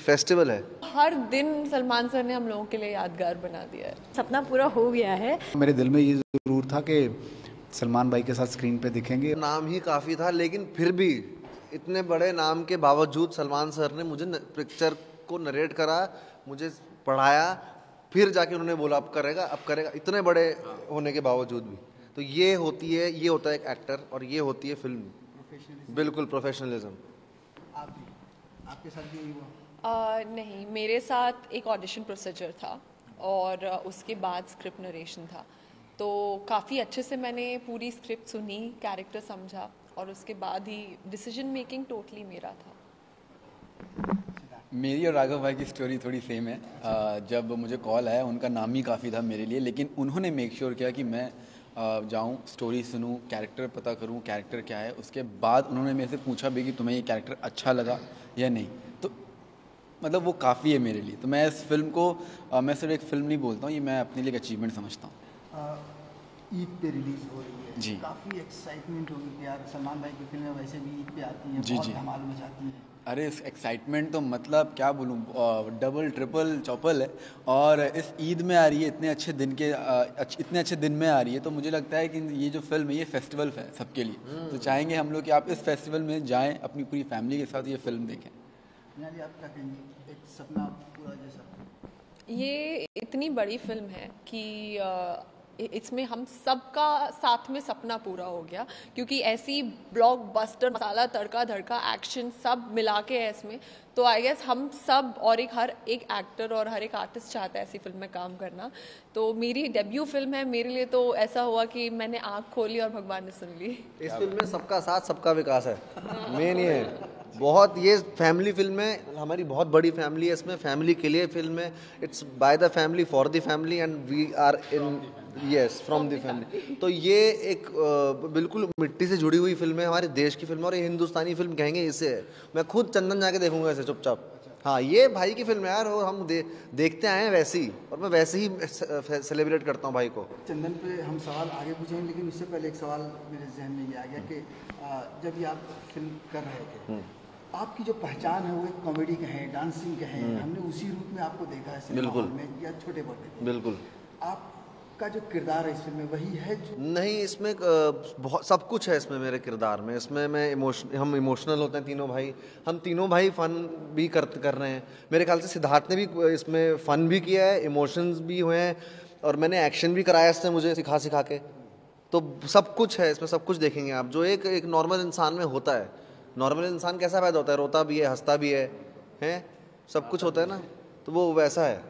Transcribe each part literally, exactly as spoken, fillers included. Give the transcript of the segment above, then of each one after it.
Festival है। हर दिन Salman sir ने हम लोगों के लिए यादगार बना दिया है। सपना पूरा हो गया है। मेरे दिल में ये ज़रूर था कि सलमान भाई के साथ स्क्रीन पे दिखेंगे। नाम ही काफ़ी था, लेकिन फिर भी इतने बड़े नाम के बावजूद सलमान सर ने मुझे पिक्चर को नरेट करा, मुझे पढ़ाया, फिर जाके उन्होंने बोला अब करेगा अब करेगा, इतने बड़े होने के बावजूद भी। तो ये होती है, ये होता है एक एक्टर, और ये होती है फिल्म। बिल्कुल प्रोफेशनलिज्म। आप आपके साथ भी यही हुआ? Uh, नहीं, मेरे साथ एक ऑडिशन प्रोसीजर था और उसके बाद स्क्रिप्ट नरेशन था। तो काफ़ी अच्छे से मैंने पूरी स्क्रिप्ट सुनी, कैरेक्टर समझा, और उसके बाद ही डिसीजन मेकिंग टोटली मेरा था। मेरी और राघव भाई की स्टोरी थोड़ी सेम है। जब मुझे कॉल आया, उनका नाम ही काफ़ी था मेरे लिए, लेकिन उन्होंने मेक श्योर किया कि मैं जाऊं, स्टोरी सुनूं, कैरेक्टर पता करूं, कैरेक्टर क्या है। उसके बाद उन्होंने मेरे से पूछा भी कि तुम्हें ये कैरेक्टर अच्छा लगा या नहीं। तो मतलब वो काफ़ी है मेरे लिए। तो मैं इस फिल्म को आ, मैं सिर्फ एक फिल्म नहीं बोलता हूँ, ये मैं अपने लिए एक अचीवमेंट समझता हूँ। ईद पे रिलीज हो रही है जी, काफ़ी एक्साइटमेंट होगी कि यार सलमान भाई की फिल्में वैसे भी ईद पे आती हैं, जी बहुत जी धमाल मचाती हैं। अरे इस एक्साइटमेंट तो मतलब क्या बोलूँ, डबल ट्रिपल चौपल है। और इस ईद में आ रही है, इतने अच्छे दिन के अच्छ, इतने अच्छे दिन में आ रही है। तो मुझे लगता है कि ये जो फिल्म है ये फेस्टिवल है सबके लिए। तो चाहेंगे हम लोग कि आप इस फेस्टिवल में जाएं, अपनी पूरी फैमिली के साथ ये फिल्म देखें। आप क्या कहेंगे, एक सपना पूरा जैसा? ये इतनी बड़ी फिल्म है कि इसमें हम सबका साथ में सपना पूरा हो गया, क्योंकि ऐसी ब्लॉकबस्टर मसाला तड़का धड़का एक्शन सब मिला के है इसमें। तो आई गेस हम सब और एक हर एक एक्टर और हर एक आर्टिस्ट चाहता है ऐसी फिल्म में काम करना। तो मेरी डेब्यू फिल्म है, मेरे लिए तो ऐसा हुआ कि मैंने आँख खोली और भगवान ने सुन ली। इस फिल्म में सबका साथ सबका विकास है, मेन ये है। बहुत ये फैमिली फिल्म है, हमारी बहुत बड़ी फैमिली है इसमें, फैमिली के लिए फिल्म है। It's by the family for the family and we are in yes from the family. तो ये एक uh, बिल्कुल मिट्टी से जुड़ी हुई फिल्म है, हमारे देश की फिल्म है, और ये हिंदुस्तानी फिल्म कहेंगे इसे। मैं खुद चंदन जाके देखूंगा इसे चुपचाप। हाँ, ये भाई की फिल्म है यार, और हम दे, देखते आए हैं वैसे ही, और मैं वैसे ही सेलिब्रेट करता हूँ भाई को। चंदन पे हम सवाल आगे पूछेंगे, लेकिन उससे पहले एक सवाल मेरे जहन में ये आ गया कि जब ये आप फिल्म कर रहे थे, आपकी जो पहचान है वो एक कॉमेडी का है, डांसिंग का है। हमने उसी रूप में आपको देखा है सिनेमा हॉल में या छोटे पर्दे। बिल्कुल। आपका जो किरदार है इस फिल्म में वही है जो? नहीं, इसमें बहुत सब कुछ है इसमें मेरे किरदार में। इसमें मैं इमोशन हम इमोशनल होते हैं तीनों भाई, हम तीनों भाई फन भी कर कर रहे हैं। मेरे ख्याल से सिद्धार्थ ने भी इसमें फ़न भी किया है, इमोशंस भी हुए हैं, और मैंने एक्शन भी कराया इसने मुझे सिखा सिखा के। तो सब कुछ है इसमें, सब कुछ देखेंगे आप, जो एक एक नॉर्मल इंसान में होता है। नॉर्मल इंसान कैसा पैदा होता है, रोता भी है, हंसता भी है, हैं, सब कुछ होता है ना, तो वो वैसा है।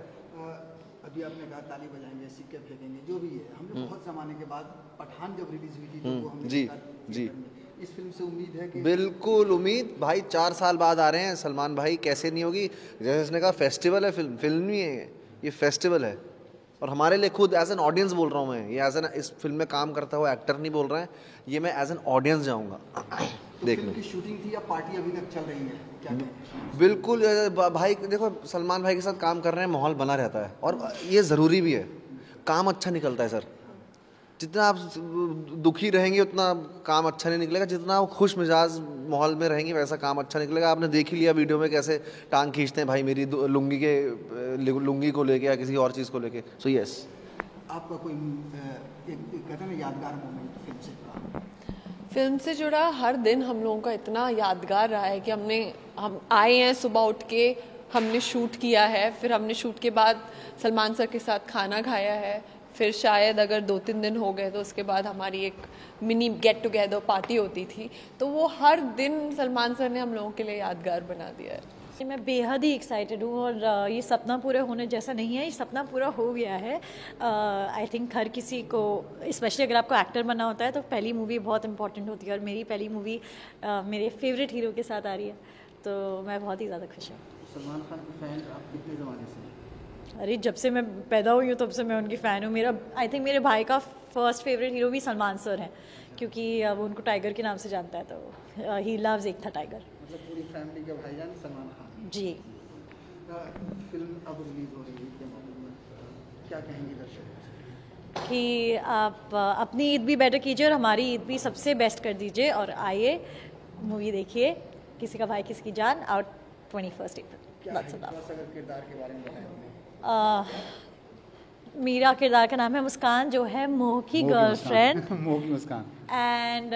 अभी आपने कहा ताली बजाएंगे, सिक्के फेंकेंगे, जो भी है। हमने बहुत ज़माने के बाद पठान जब रिलीज हुई थी तो वो हमने जी जी इस फिल्म से उम्मीद है कि? बिल्कुल उम्मीद भाई, चार साल बाद आ रहे हैं सलमान भाई, कैसे नहीं होगी। जैसे उसने कहा फेस्टिवल है फिल्म, फिल्म नहीं है ये फेस्टिवल है। और हमारे लिए खुद एज एन ऑडियंस बोल रहा हूँ मैं, ये एज एन इस फिल्म में काम करता हुआ एक्टर नहीं बोल रहा है, ये मैं एज एन ऑडियंस जाऊँगा देखने। की शूटिंग थी या पार्टी अभी तक चल रही है क्या? बिल्कुल भाई, देखो सलमान भाई के साथ काम कर रहे हैं, माहौल बना रहता है, और ये ज़रूरी भी है। काम अच्छा निकलता है सर, जितना आप दुखी रहेंगे उतना काम अच्छा नहीं निकलेगा, जितना आप खुश मिजाज माहौल में रहेंगे वैसा काम अच्छा निकलेगा। आपने देख ही लिया वीडियो में कैसे टांग खींचते हैं भाई मेरी लुंगी के लुंगी को लेके या किसी और चीज़ को लेके। सो यस, आपका कोई एक कहते हैं यादगार मोमेंट फिल्म से जुड़ा? फिल्म से जुड़ा हर दिन हम लोगों का इतना यादगार रहा है कि हमने हम आए हैं सुबह उठ के, हमने शूट किया है, फिर हमने शूट के बाद सलमान सर के साथ खाना खाया है, फिर शायद अगर दो तीन दिन हो गए तो उसके बाद हमारी एक मिनी गेट टुगेदर पार्टी होती थी। तो वो हर दिन सलमान सर ने हम लोगों के लिए यादगार बना दिया है। मैं बेहद ही एक्साइटेड हूँ, और ये सपना पूरा होने जैसा नहीं है, ये सपना पूरा हो गया है। आई थिंक हर किसी को, स्पेशली अगर आपको एक्टर बनना होता है तो पहली मूवी बहुत इंपॉर्टेंट होती है, और मेरी पहली मूवी uh, मेरे फेवरेट हीरो के साथ आ रही है, तो मैं बहुत ही ज़्यादा खुश हूँ। सलमान खान की फैन आप कितने ज़माने से? अरे जब से मैं पैदा हुई हूँ तब से मैं उनकी फ़ैन हूँ। मेरा आई थिंक मेरे भाई का फर्स्ट फेवरेट हीरो भी सलमान सर हैं, क्योंकि वो उनको टाइगर के नाम से जानता है, तो ही लव्स एक था टाइगर। मतलब पूरी फैमिली के भाईजान सलमान खान जी। फिल्म अब रिलीज हो रही है क्या मालूम है, क्या कहेंगे दर्शक? कि आप अपनी ईद भी बेटर कीजिए और हमारी ईद भी सबसे बेस्ट कर दीजिए, और आइए मूवी देखिए किसी का भाई किसी की जान, आउट ट्वेंटी फर्स्ट अप्रैल। क्या That's है? enough. थोड़ा सा अगर किरदार के बारे में बताएं हमें। आ, मेरा किरदार का नाम है मुस्कान, जो है मोह की मोह की गर्लफ्रेंड। मुस्कान। मोह की मुस्कान। एंड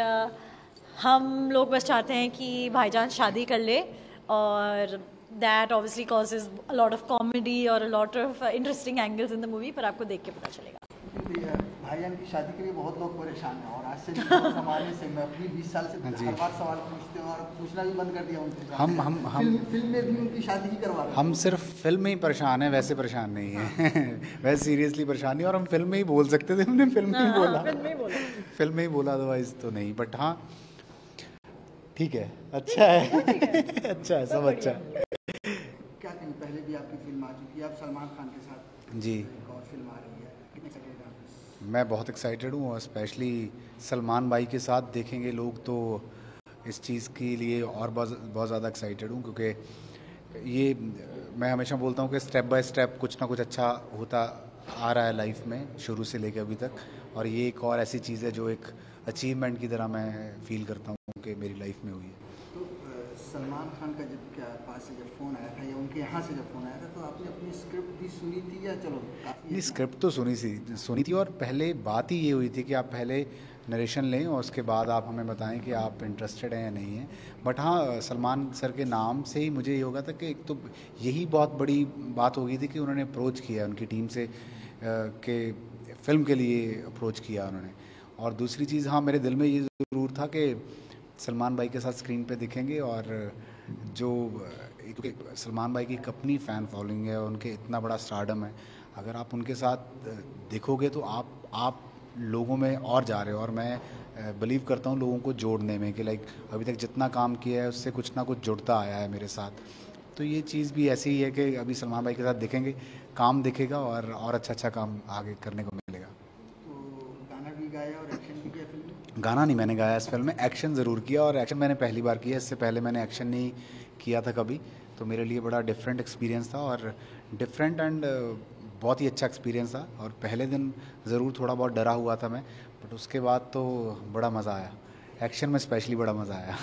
हम लोग बस चाहते हैं कि भाईजान शादी कर ले, और that obviously causes a lot of comedy और a lot of interesting angles in the movie, पर आपको देख के पता चलेगा। क्योंकि भाईजान की शादी के लिए बहुत लोग परेशान हैं, और आज से बहुत ज़माने से मैं अपनी बीस साल से जी। हर बार सवाल पूछते हैं और पूछना भी बंद कर दिया उनसे। हम हम हम फिल्म फिल्म में भी उनकी शादी ही करवा रहे हैं। हम सिर्फ फिल्म में ही परेशान हैं, वैसे परेशान नहीं है। वैसे सीरियसली परेशान नहीं, और हम फिल्म में ही बोल सकते थे, हमने फिल्म में ही बोला। फिल्म में ही बोला। फिल्म में ही बोला, अदरवाइज तो नहीं। बट हाँ ठीक है, अच्छा है। अच्छा है, सब अच्छा है। क्या कहें, पहले भी आपकी फिल्म आ चुकी है, अब सलमान खान के साथ जी। एक और फिल्म आ रही है, कितने एक्साइटेड हैं आप? मैं बहुत एक्साइटेड हूँ, और स्पेशली सलमान भाई के साथ देखेंगे लोग तो इस चीज़ के लिए और बहुत बहुत ज़्यादा एक्साइटेड हूँ, क्योंकि ये मैं हमेशा बोलता हूँ कि स्टेप बाय स्टेप कुछ ना कुछ अच्छा होता आ रहा है लाइफ में, शुरू से लेकर अभी तक। और ये एक और ऐसी चीज़ है जो एक अचीवमेंट की तरह मैं फील करता हूँ कि मेरी लाइफ में हुई है। तो अ, सलमान खान का जब क्या पास से जब फ़ोन आया था, या उनके यहाँ से जब फ़ोन आया था, तो आपने अपनी स्क्रिप्ट भी सुनी थी, या चलो काफ़ी नहीं, स्क्रिप्ट तो सुनी सी सुनी थी, और पहले बात ही ये हुई थी कि आप पहले नरेशन लें और उसके बाद आप हमें बताएं कि आप इंटरेस्टेड हैं या नहीं हैं। बट हाँ, सलमान सर के नाम से ही मुझे ये होगा था कि एक तो यही बहुत बड़ी बात हो गई थी कि उन्होंने अप्रोच किया उनकी टीम से, कि फ़िल्म के लिए अप्रोच किया उन्होंने। और दूसरी चीज़, हाँ, मेरे दिल में ये ज़रूर था कि सलमान भाई के साथ स्क्रीन पे दिखेंगे, और जो क्योंकि सलमान भाई की एक अपनी फ़ैन फॉलोइंग है, उनके इतना बड़ा स्टारडम है, अगर आप उनके साथ दिखोगे तो आप आप लोगों में और जा रहे हो। और मैं बिलीव करता हूँ लोगों को जोड़ने में, कि लाइक अभी तक जितना काम किया है उससे कुछ ना कुछ जुड़ता आया है मेरे साथ। तो ये चीज़ भी ऐसी ही है कि अभी सलमान भाई के साथ दिखेंगे, काम दिखेगा, और और अच्छा अच्छा काम आगे करने को मिलेगा। तो गाना भी गाया और एक्शन भी किया फिल्म में? गाना नहीं मैंने गाया इस फिल्म में, एक्शन ज़रूर किया, और एक्शन मैंने पहली बार किया, इससे पहले मैंने एक्शन नहीं किया था कभी। तो मेरे लिए बड़ा डिफरेंट एक्सपीरियंस था, और डिफरेंट एंड बहुत ही अच्छा एक्सपीरियंस था। और पहले दिन ज़रूर थोड़ा बहुत डरा हुआ था मैं, बट उसके बाद तो बड़ा मज़ा आया। एक्शन में स्पेशली बड़ा मज़ा आया।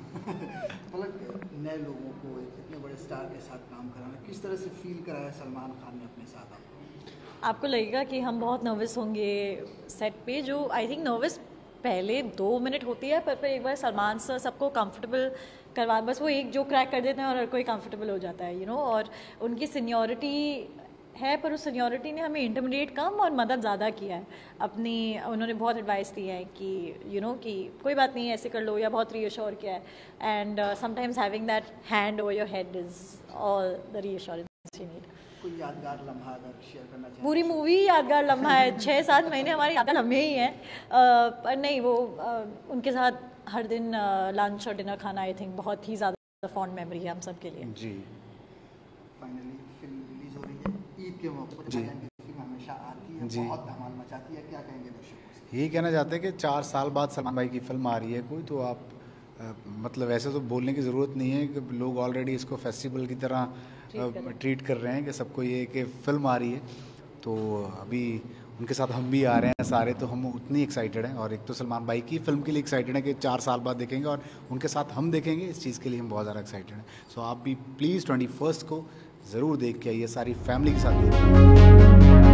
मतलब नए लोगों को एक इतने बड़े स्टार के साथ काम कराना किस तरह से फील कराया सलमान खान ने अपने साथ आपको? आपको लगेगा कि हम बहुत नर्वस होंगे सेट पे, जो आई थिंक नर्वस पहले दो मिनट होती है, पर फिर एक बार सलमान सर सबको कंफर्टेबल करवा, बस वो एक जो क्रैक कर देते हैं और हर कोई कंफर्टेबल हो जाता है, यू नो। और उनकी सीनियरिटी है, पर उस सीनियरिटी ने हमें इंटरमीडिएट कम और मदद ज़्यादा किया है अपनी। उन्होंने बहुत एडवाइस दी है कि यू नो कि कोई बात नहीं, ऐसे कर लो, या बहुत रीअश्योर किया है। And sometimes having that hand over your head is all the reassurance you need. कोई यादगार लम्हा अगर शेयर करना चाहें? पूरी मूवी यादगार लम्हा है, छः सात महीने हमारे यादगार लम्हे ही हैं। uh, पर नहीं, वो uh, उनके साथ हर दिन लंच और डिनर खाना आई थिंक बहुत ही ज़्यादा फॉन्ड मेमोरी है हम सब के लिए। जी। फाइनली फिल्म रिलीज हो रही है ईद के मौके पर। भाईजान की फिल्म हमेशा आती है, जी। बहुत धमाल मचाती है, क्या कहेंगे दर्शकों से? यही कहना चाहते हैं कि चार साल बाद सलमान भाई की फिल्म आ रही है कोई, तो आप अ, मतलब ऐसे तो बोलने की ज़रूरत नहीं है कि लोग ऑलरेडी इसको फेस्टिवल की तरह ट्रीट कर रहे हैं कि सबको ये कि फ़िल्म आ रही है। तो अभी उनके साथ हम भी आ रहे हैं सारे, तो हम उतनी एक्साइटेड हैं। और एक तो सलमान भाई की फ़िल्म के लिए एक्साइटेड हैं कि चार साल बाद देखेंगे, और उनके साथ हम देखेंगे, इस चीज़ के लिए हम बहुत ज़्यादा एक्साइटेड हैं। सो आप भी प्लीज़ ट्वेंटी फर्स्ट को ज़रूर देख के आइए, सारी फैमिली के साथ देखिए।